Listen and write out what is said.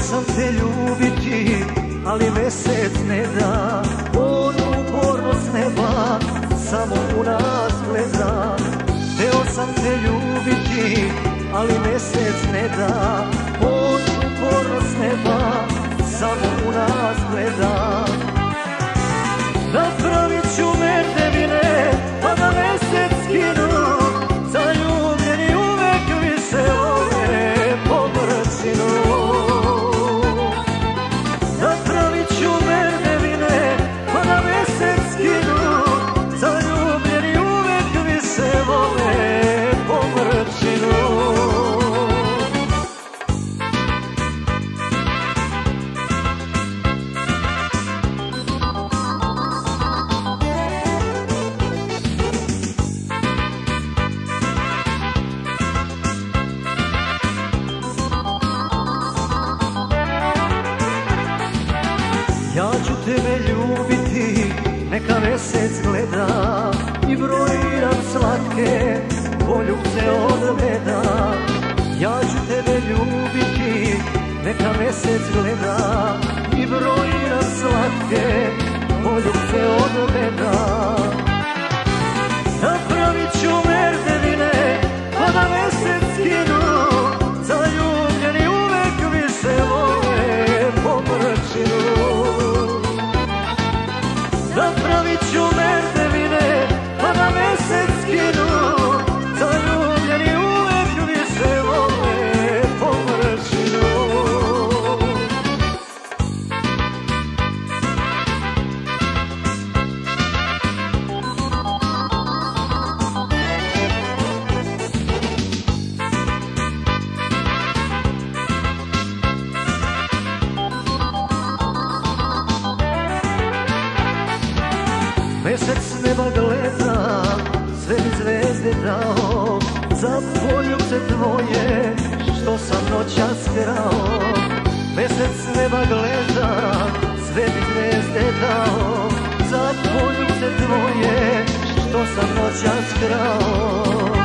sam te ljubiti, ali mesec ne da. On uporno s neba samo u nas gleda. Hteo sam te ljubiti, ali mesec ne da. On uporno s neba samo u nas gleda. Napravit ću merdevine, pa da mesec skinu. Zaljubljeni uvek više vole pomrčinu. Napravit ću merdevine, pa da mesec skinu. Zaljubljeni uvek više vole pomrčinu. Ja ću tebe ljubiti, neka mesec gleda i brojiram slatke poljubce od meda. Ja ću tebe ljubiti, neka mesec gleda i brojiram slatke poljubce od meda. Napravit ću merdevine, pa da mesec skinu. Zaljubljeni uvek više vole pomrčinu. Napravit ću merdevine, pa da mesec skinu. Zaljubljeni uvek više vole pomrčinu. Mesec s neba gleda, sve mi zvezde dao, za poljubce tvoje, što sam noćas krao. Mesec s neba gleda, sve mi zvezde dao, za poljubce tvoje, što sam noćas krao.